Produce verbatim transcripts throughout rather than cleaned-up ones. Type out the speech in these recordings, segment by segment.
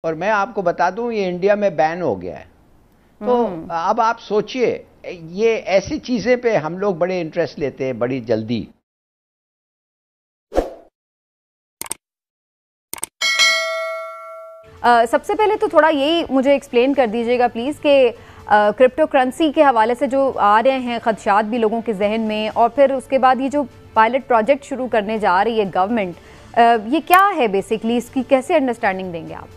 और मैं आपको बता दूं ये इंडिया में बैन हो गया है। तो अब आप सोचिए, ये ऐसी चीजें पे हम लोग बड़े इंटरेस्ट लेते हैं बड़ी जल्दी। uh, सबसे पहले तो थोड़ा यही मुझे एक्सप्लेन कर दीजिएगा प्लीज़ कि क्रिप्टो करेंसी के हवाले से जो आ रहे हैं खदशात भी लोगों के जहन में, और फिर उसके बाद ये जो पायलट प्रोजेक्ट शुरू करने जा रही है गवर्नमेंट, ये क्या है बेसिकली, इसकी कैसे अंडरस्टैंडिंग देंगे आप?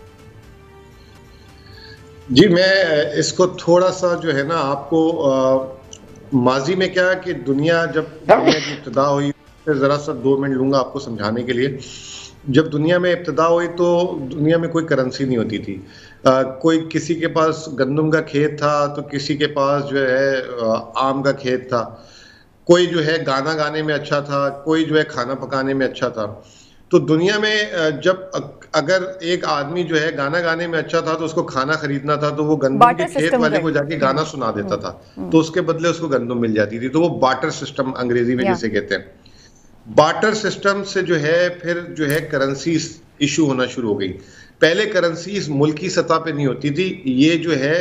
जी, मैं इसको थोड़ा सा जो है ना आपको आ, माजी में क्या कि दुनिया जब दुनिया की इब्तिदा हुई, फिर ज़रा सा दो मिनट लूँगा आपको समझाने के लिए। जब दुनिया में इब्तिदा हुई तो दुनिया में कोई करेंसी नहीं होती थी। आ, कोई किसी के पास गंदम का खेत था तो किसी के पास जो है आम का खेत था, कोई जो है गाना गाने में अच्छा था, कोई जो है खाना पकाने में अच्छा था। तो दुनिया में जब अगर एक आदमी जो है गाना गाने में अच्छा था तो उसको खाना खरीदना था, तो वो गंदम के खेत वाले को जाके गाना सुना देता था, तो उसके बदले उसको गंदम मिल जाती थी। तो वो बार्टर सिस्टम अंग्रेजी में जिसे कहते हैं, बार्टर सिस्टम से जो है फिर जो है करेंसी इशू होना शुरू हो गई। पहले करेंसी मुल्की सतह पे नहीं होती थी, ये जो है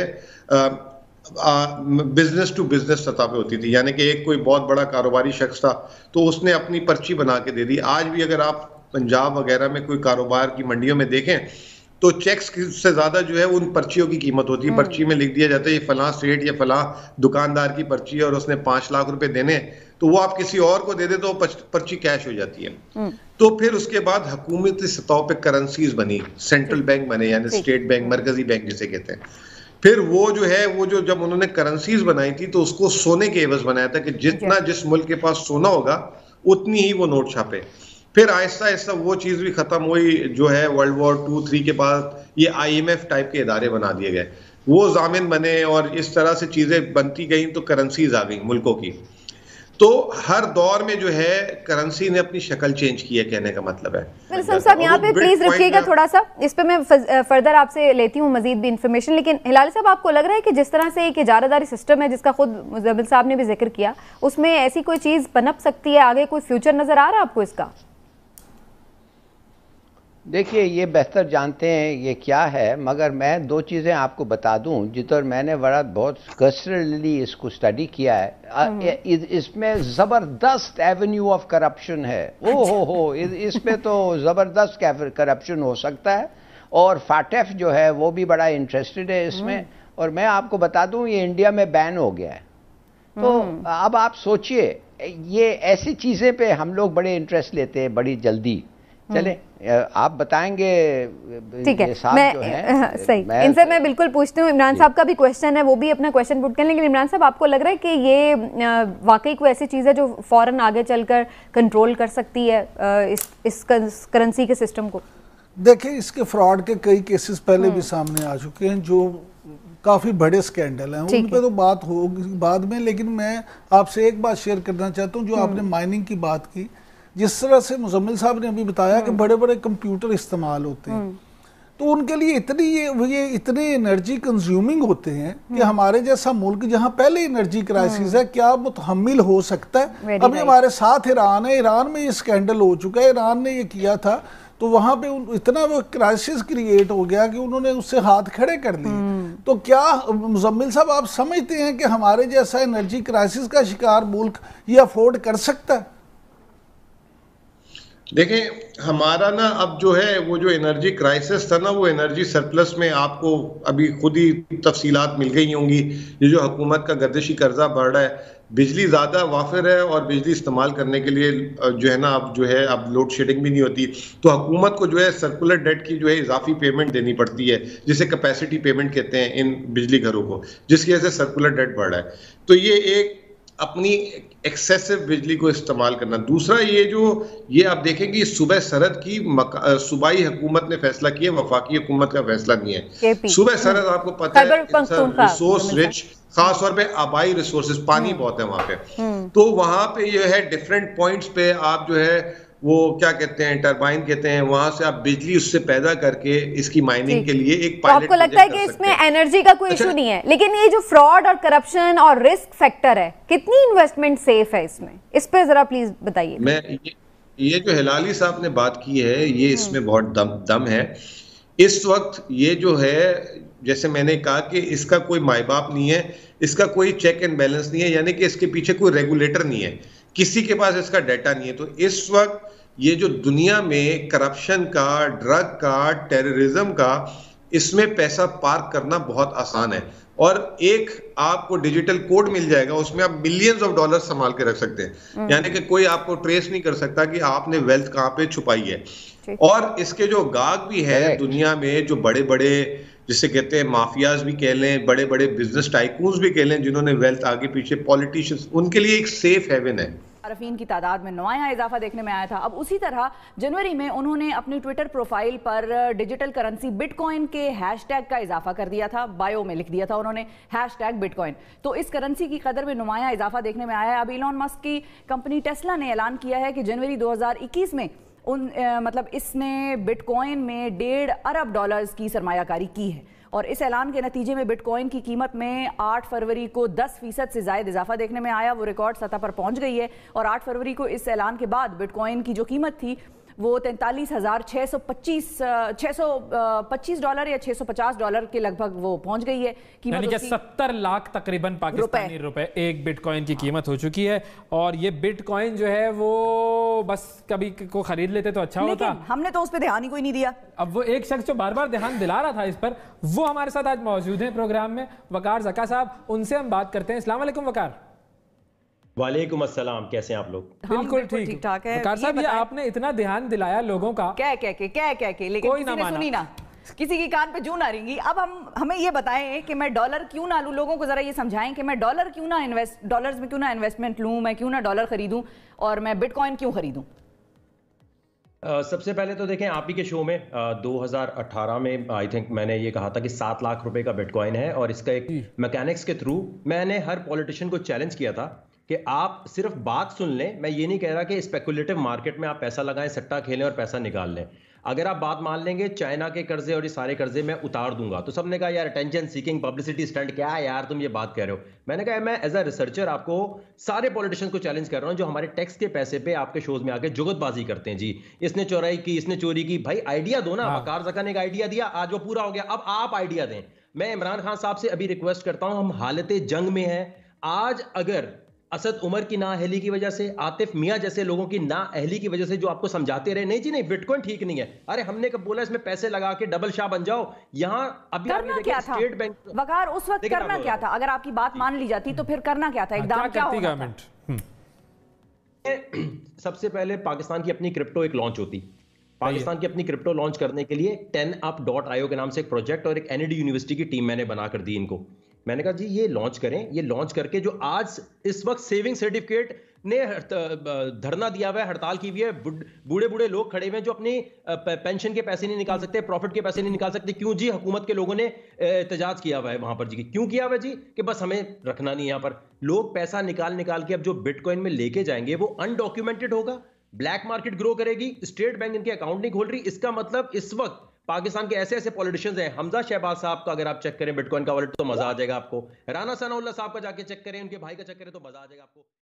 बिजनेस टू बिजनेस सतह पे होती थी। यानी कि एक कोई बहुत बड़ा कारोबारी शख्स था तो उसने अपनी पर्ची बना के दे दी। आज भी अगर आप पंजाब वगैरह में कोई कारोबार की मंडियों में देखें तो चेक्स से ज्यादा जो है उन पर्चियों की कीमत होती है। पर्ची में लिख दिया जाता है ये फलां स्टेट या फलां दुकानदार की पर्ची है और उसने पांच लाख रुपए देने, तो वो आप किसी और को दे दे तो पर्ची कैश हो जाती है। तो फिर उसके बाद हुकूमती सतह पे करेंसीज बनी, सेंट्रल बैंक बने, यानी स्टेट बैंक, मरकजी बैंक जिसे कहते हैं। फिर वो जो है वो जो जब उन्होंने करेंसीज बनाई थी तो उसको सोने के एवज बनाया था कि जितना जिस मुल्क के पास सोना होगा उतनी ही वो नोट छापे। फिर आहिस्ता आहिस्ता वो चीज़ भी ख़त्म हुई, जो है वर्ल्ड वॉर टू थ्री के बाद ये आईएमएफ टाइप के इदारे बना दिए गए, वो जामिन बने और इस तरह से चीज़ें बनती गई तो करेंसीज आ गई मुल्कों की। तो हर दौर में जो है करेंसी ने अपनी शक्ल चेंज की है, कहने का मतलब है। विल्सन साहब यहाँ पे प्लीज रखिएगा थोड़ा सा, इस पे मैं फर्दर आपसे लेती हूँ मजीद भी इंफॉर्मेशन। लेकिन हिलाल साहब, आपको लग रहा है कि जिस तरह से एक इजारादारी सिस्टम है जिसका खुद मुज़म्मिल साहब ने भी जिक्र किया, उसमें ऐसी कोई चीज़ पनप सकती है आगे, कोई फ्यूचर नज़र आ रहा है आपको इसका? देखिए, ये बेहतर जानते हैं ये क्या है, मगर मैं दो चीज़ें आपको बता दूं जिधर मैंने बड़ा बहुत कर्सरली इसको स्टडी किया है। इसमें ज़बरदस्त एवेन्यू ऑफ करप्शन है। ओ हो हो इसमें तो ज़बरदस्त करप्शन हो सकता है, और फाटेफ जो है वो भी बड़ा इंटरेस्टेड है इसमें। और मैं आपको बता दूं ये इंडिया में बैन हो गया है। तो अब आप सोचिए, ये ऐसी चीज़ें पे हम लोग बड़े इंटरेस्ट लेते हैं बड़ी जल्दी। चले आप बताएंगे। ठीक है, मैं जो है, सही मैं इनसे मैं बिल्कुल पूछती हूँ। इमरान साहब का भी क्वेश्चन है, वो भी अपना क्वेश्चन पुट करें। लेकिन इमरान साहब, आपको लग रहा है कि ये वाकई कोई ऐसी चीज़ है जो फौरन आगे चलकर कंट्रोल कर सकती है इस इस करेंसी के सिस्टम को? देखिए, इसके फ्रॉड के कई केसेस पहले भी सामने आ चुके हैं जो काफ़ी बड़े स्कैंडल हैं, उन पे तो बात होगी बाद में। लेकिन मैं आपसे एक बात शेयर करना चाहता हूँ, जो आपने माइनिंग की बात की, जिस तरह से मुज़म्मिल साहब ने अभी बताया कि बड़े बड़े कंप्यूटर इस्तेमाल होते हैं, तो उनके लिए इतनी ये ये इतने एनर्जी कंज्यूमिंग होते हैं कि हमारे जैसा मुल्क जहां पहले एनर्जी क्राइसिस है, क्या मुतहम्मिल हो सकता है? अभी हमारे साथ ईरान है, ईरान में ये स्कैंडल हो चुका है, ईरान ने ये किया था तो वहां पे इतना वो क्राइसिस क्रिएट हो गया कि उन्होंने उससे हाथ खड़े कर लिए। तो क्या मुज़म्मिल साहब आप समझते हैं कि हमारे जैसा एनर्जी क्राइसिस का शिकार मुल्क ये अफोर्ड कर सकता है? देखें, हमारा ना अब जो है वो जो एनर्जी क्राइसिस था ना, वो एनर्जी सरप्लस में आपको अभी खुद ही तफसीलात मिल गई होंगी। ये जो हुकूमत का गर्दिशी कर्जा बढ़ रहा है, बिजली ज़्यादा वाफिर है और बिजली इस्तेमाल करने के लिए जो है ना अब जो है अब लोड शेडिंग भी नहीं होती, तो हुकूमत को जो है सर्कुलर डेट की जो है इजाफी पेमेंट देनी पड़ती है, जिसे कैपेसिटी पेमेंट कहते हैं इन बिजली घरों को, जिसकी वजह से सर्कुलर डेट बढ़ रहा है। तो ये एक अपनी एक्सेसिव बिजली को इस्तेमाल करना। दूसरा, ये जो ये आप देखेंगे सुबह सरहद की सूबाई हुकूमत ने फैसला किया, वफाकी हुकूमत का फैसला नहीं है। सुबह सरहद आपको पता है रिसोर्स रिच, खास तौर पे आबाई रिसोर्सेज, पानी बहुत है वहां पे। तो वहां पे ये है डिफरेंट पॉइंट्स पे आप जो है वो क्या कहते हैं, टरबाइन कहते हैं, वहां से आप बिजली उससे पैदा करके इसकी माइनिंग के लिए एक पायलट। तो आपको लगता है कि इसमें एनर्जी का कोई इशू नहीं है, लेकिन ये जो फ्रॉड और करप्शन और रिस्क फैक्टर है, कितनी इन्वेस्टमेंट सेफ है इसमें, इस पे जरा प्लीज बताइए। मैं ये, ये जो हिलाली साहब ने बात की है, ये इसमें बहुत दम दम है। इस वक्त ये जो है, जैसे मैंने कहा कि इसका कोई माई बाप नहीं है, इसका कोई चेक एंड बैलेंस नहीं है, यानी कि इसके पीछे कोई रेगुलेटर नहीं है, किसी के पास इसका डाटा नहीं है। तो इस वक्त ये जो दुनिया में करप्शन का, ड्रग का, टेररिज्म का, इसमें पैसा पार्क करना बहुत आसान है। और एक आपको डिजिटल कोड मिल जाएगा, उसमें आप मिलियंस ऑफ डॉलर संभाल के रख सकते हैं, यानी कि कोई आपको ट्रेस नहीं कर सकता कि आपने वेल्थ कहां पे छुपाई है। और इसके जो गाहक भी है दुनिया में, जो बड़े बड़े जिसे कहते हैं माफियाज भी कह लें, बड़े बड़े बिजनेस टाइकून्स भी कह लें, जिन्होंने वेल्थ आगे पीछे, पॉलिटिशियंस, उनके लिए एक सेफ हेवन है। सार्फिन की तादाद में नया इजाफा देखने में आया था। अब उसी तरह जनवरी में उन्होंने अपनी ट्विटर प्रोफाइल पर डिजिटल करेंसी बिटकॉइन के हैशटैग का इजाफा कर दिया था, बायो में लिख दिया था उन्होंने हैशटैग बिटकॉइन। तो इस करेंसी की कदर में नुमाया इजाफा देखने में आया है। अब इलॉन मस्क की कंपनी टेस्ला ने ऐलान किया है कि जनवरी दो हज़ार इक्कीस में उन आ, मतलब इसने बिटकॉइन में डेढ़ अरब डॉलर्स की सरमायाकारी की है। और इस ऐलान के नतीजे में बिटकॉइन की कीमत में आठ फरवरी को दस फीसद से ज़ायद इजाफा देखने में आया। वो रिकॉर्ड सतह पर पहुंच गई है। और आठ फरवरी को इस ऐलान के बाद बिटकॉइन की जो कीमत थी वो तैंतालीस हजार छः सौ पच्चीस छः सौ पच्चीस डॉलर या छः सौ पचास डॉलर के लगभग वो पहुंच गई है कीमत। यानी कि सत्तर लाख तकरीबन पाकिस्तानी रुपए एक बिटकॉइन की कीमत हो चुकी है। और ये बिटकॉइन जो है वो बस कभी को खरीद लेते तो अच्छा होता, हमने तो उस पर ध्यान ही कोई नहीं दिया। अब वो एक शख्स जो बार बार ध्यान दिला रहा था इस पर, वो हमारे साथ आज मौजूद है प्रोग्राम में, वकार ज़का साहब। उनसे हम बात करते हैं। अस्सलाम वालेकुम वकार। वालेकुम अस्सलाम, कैसे हैं आप लोग? बिल्कुल ठीक ठाक है। वकार साहब, ये आपने इतना ध्यान दिलाया लोगों का, क्या कह के क्या कह के, लेकिन कोई किसी ना ने सुनी ना, किसी की कान पे जूं ना रेंगी। अब हम हमें ये बताएं कि मैं डॉलर क्यों ना लूं, लोगों को जरा ये समझाएं कि मैं डॉलर क्यों ना इन्वेस्ट डॉलर्स में क्यों ना इन्वेस्टमेंट लूं, मैं क्यों ना डॉलर खरीदूं और मैं बिटकॉइन क्यों खरीदूं। Uh, सबसे पहले तो देखें, आप ही के शो में uh, दो हज़ार अठारह में आई थिंक मैंने ये कहा था कि सात लाख रुपए का बिटकॉइन है, और इसका एक मैकेनिक्स के थ्रू मैंने हर पॉलिटिशियन को चैलेंज किया था कि आप सिर्फ बात सुन लें। मैं ये नहीं कह रहा कि स्पेकुलेटिव मार्केट में आप पैसा लगाएं, सट्टा खेलें और पैसा निकाल लें। अगर आप बात मान लेंगे चाइना के कर्जे और ये सारे कर्जे मैं उतार दूंगा, तो सबने कहा यार अटेंशन सीकिंग पब्लिसिटी स्टंट, क्या है यार तुम ये बात कह रहे हो। मैंने कहा मैं एज अ रिसर्चर आपको सारे पॉलिटिशियंस को चैलेंज कर रहा हूं जो हमारे टैक्स के पैसे पे आपके शोज में आके जुगतबाजी करते हैं। जी इसने चोराई की, इसने चोरी की, भाई आइडिया दो ना। वकार ज़का ने एक आइडिया दिया, आज वो पूरा हो गया, अब आप आइडिया दें। मैं इमरान खान साहब से अभी रिक्वेस्ट करता हूं, हम हालत जंग में हैं। आज अगर असद उमर की नाअहली की वजह से, आतिफ मियां जैसे लोगों की नाअहली की वजह से जो आपको समझाते रहे नहीं जी नहीं बिटकॉइन ठीक नहीं है, अरे हमने कब बोला इसमें पैसे लगा के डबल शाह बन जाओ। यहाँ अभी करना क्या था स्टेट बैंक वकार उस वक्त करना क्या था? अगर आपकी बात मान ली जाती तो फिर करना क्या था, एकदम क्या होता गवर्नमेंट? सबसे पहले पाकिस्तान की अपनी क्रिप्टो एक लॉन्च होती, पाकिस्तान की अपनी क्रिप्टो लॉन्च करने के लिए टेन अप डॉट आईओ के नाम से एक प्रोजेक्ट और एक एनईडी यूनिवर्सिटी की टीम मैंने बनाकर दी इनको। मैंने कहा जी ये लॉन्च करें, ये लॉन्च करके जो आज इस वक्त सेविंग सर्टिफिकेट ने धरना दिया हुआ है, हड़ताल की हुई है, बूढ़े बूढ़े लोग खड़े हुए हैं जो अपनी पेंशन के पैसे नहीं निकाल सकते, प्रॉफिट के पैसे नहीं निकाल सकते। क्यों जी? हुकूमत के लोगों ने एहतजाज किया हुआ है वहां पर जी। क्यों किया हुआ है जी? कि बस हमें रखना नहीं यहाँ पर। लोग पैसा निकाल निकाल के अब जो बिटकॉइन में लेके जाएंगे वो अनडॉक्यूमेंटेड होगा, ब्लैक मार्केट ग्रो करेगी, स्टेट बैंक इनके अकाउंट नहीं खोल रही। इसका मतलब इस वक्त पाकिस्तान के ऐसे ऐसे पॉलिटिशियंस हैं, हमजा शहबाज साहब का अगर आप चेक करें बिटकॉइन का वॉलेट तो मजा आ जाएगा आपको, राना सनाउल्लाह साहब का जाके चेक करें, उनके भाई का चेक करें तो मजा आ जाएगा आपको।